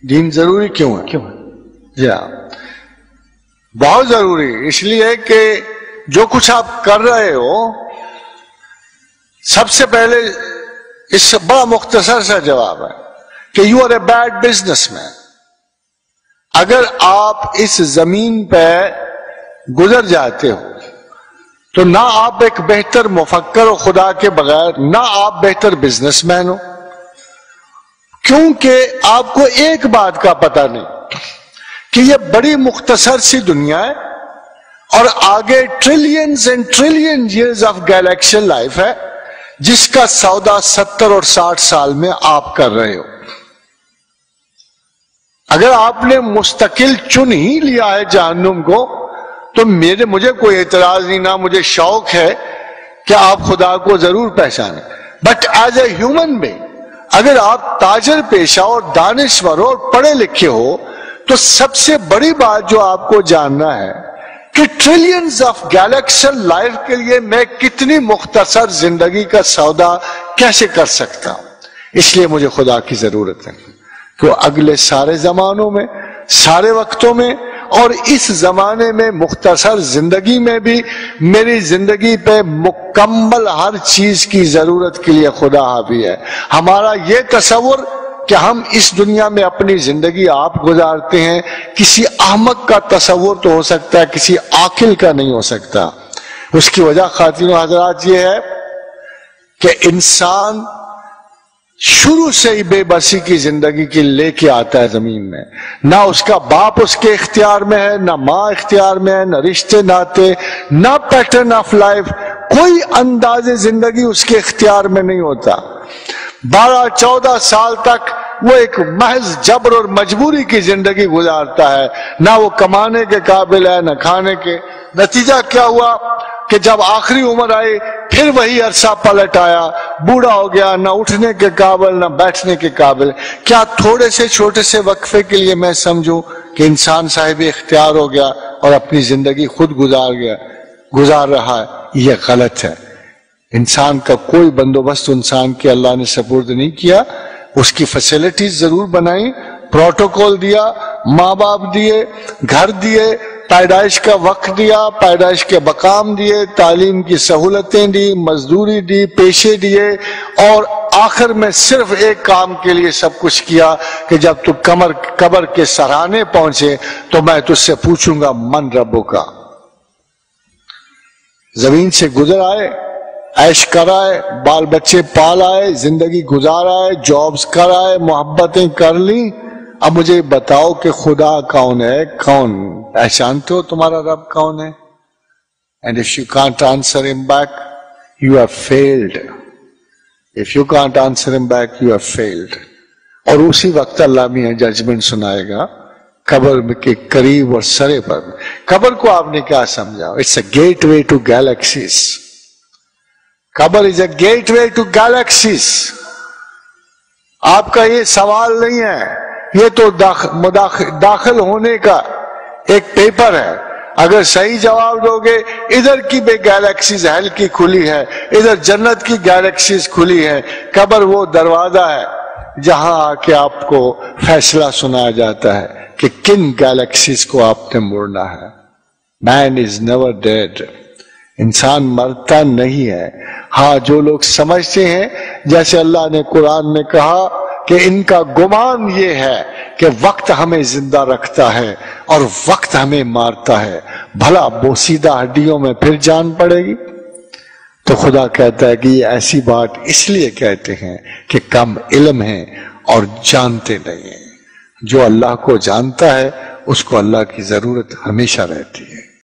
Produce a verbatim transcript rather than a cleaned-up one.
دین ضروری کیوں ہے؟ کیوں ہے؟ جی ہاں، بہت ضروری اس لیے کہ جو کچھ آپ کر رہے ہو، سب سے پہلے اس سے بڑا مختصر سا جواب ہے کہ you are a bad businessman. اگر آپ اس زمین پہ گزر جاتے ہو تو نہ آپ ایک بہتر مفکر ہو خدا کے بغیر، نہ آپ بہتر بزنس مین ہو، کیونکہ آپ کو ایک بات کا پتہ نہیں کہ یہ بڑی مختصر سی دنیا ہے اور آگے trillions and trillion years of galaxy life ہے، جس کا سودا ستر اور ساٹھ سال میں آپ کر رہے ہو۔ اگر آپ نے مستقل چن ہی لیا ہے جہنم کو تو میرے مجھے کوئی اعتراض نہیں، نہ مجھے شوق ہے کہ آپ خدا کو ضرور پہچانیں، but as a human being اگر آپ تاجر پیشہ اور دانشور ہو اور پڑھے لکھے ہو تو سب سے بڑی بات جو آپ کو جاننا ہے کہ ٹریلینز آف گیلیکشن لائف کے لیے میں کتنی مختصر زندگی کا سودا کیسے کر سکتا ہوں۔ اس لیے مجھے خدا کی ضرورت ہے کہ وہ اگلے سارے زمانوں میں، سارے وقتوں میں اور اس زمانے میں مختصر زندگی میں بھی میری زندگی پہ مکمل ہر چیز کی ضرورت کے لیے خدا حاوی ہے۔ ہمارا یہ تصور کہ ہم اس دنیا میں اپنی زندگی آپ گزارتے ہیں، کسی احمق کا تصور تو ہو سکتا ہے، کسی عاقل کا نہیں ہو سکتا۔ اس کی وجہ خواتین و حضرات یہ ہے کہ انسان شروع سے ہی بے بسی کی زندگی کی لے کے آتا ہے زمین میں، نہ اس کا باپ اس کے اختیار میں ہے، نہ ماں اختیار میں ہے، نہ رشتے ناتے، نہ پیٹرن آف لائف، کوئی انداز زندگی اس کے اختیار میں نہیں ہوتا۔ بارہ چودہ سال تک وہ ایک محض جبر اور مجبوری کی زندگی گزارتا ہے، نہ وہ کمانے کے قابل ہے نہ کھانے کے۔ نتیجہ کیا ہوا کہ جب آخری عمر آئی پھر وہی عرصہ پلٹ آیا، بوڑھا ہو گیا، نہ اٹھنے کے قابل نہ بیٹھنے کے قابل۔ کیا تھوڑے سے چھوٹے سے وقفے کے لیے میں سمجھوں کہ انسان صاحب اختیار ہو گیا اور اپنی زندگی خود گزار گیا گزار رہا ہے؟ یہ غلط ہے۔ انسان کا کوئی بندوبست انسان کے اللہ نے سپرد نہیں کیا، اس کی فیسلٹیز ضرور بنائیں، پروٹوکول دیا، ماں باپ دیے، گھر دیے، پیدائش کا وقت دیا، پیدائش کے مقام دیے، تعلیم کی سہولتیں دی، مزدوری دی، پیشے دیے، اور آخر میں صرف ایک کام کے لیے سب کچھ کیا کہ جب تو کمر قبر کے سرانے پہنچے تو میں تجھ سے پوچھوں گا من ربو کا۔ زمین سے گزر آئے، عیش کرائے، بال بچے پال آئے، زندگی گزار آئے، جابز کر آئے، محبتیں کر لیں، اب مجھے بتاؤ کہ خدا کون ہے؟ کون پہچانتے ہو تمہارا رب کون ہے؟ And if you can't answer him back, you have failed. If you can't answer him back, you have failed. اور اسی وقت اللہ میاں ججمنٹ سنائے گا قبر کے قریب اور سرے پر۔ قبر کو آپ نے کیا سمجھا؟ It's a gateway to galaxies. قبر is a gateway to galaxies. آپ کا یہ سوال نہیں ہے، یہ تو داخل, داخل ہونے کا ایک پیپر ہے۔ اگر صحیح جواب دو گے ادھر کی بھی گیلیکسیز ہیل کی کھلی ہے، ادھر جنت کی گیلیکسیز کھلی ہے۔ قبر وہ دروازہ ہے جہاں آ کے آپ کو فیصلہ سنایا جاتا ہے کہ کن گیلیکسیز کو آپ نے مڑنا ہے۔ مین از نیور ڈیڈ، انسان مرتا نہیں ہے۔ ہاں جو لوگ سمجھتے ہیں جیسے اللہ نے قرآن میں کہا کہ ان کا گمان یہ ہے کہ وقت ہمیں زندہ رکھتا ہے اور وقت ہمیں مارتا ہے، بھلا بوسیدہ ہڈیوں میں پھر جان پڑے گی؟ تو خدا کہتا ہے کہ یہ ایسی بات اس لیے کہتے ہیں کہ کم علم ہیں اور جانتے نہیں ہیں۔ جو اللہ کو جانتا ہے اس کو اللہ کی ضرورت ہمیشہ رہتی ہے۔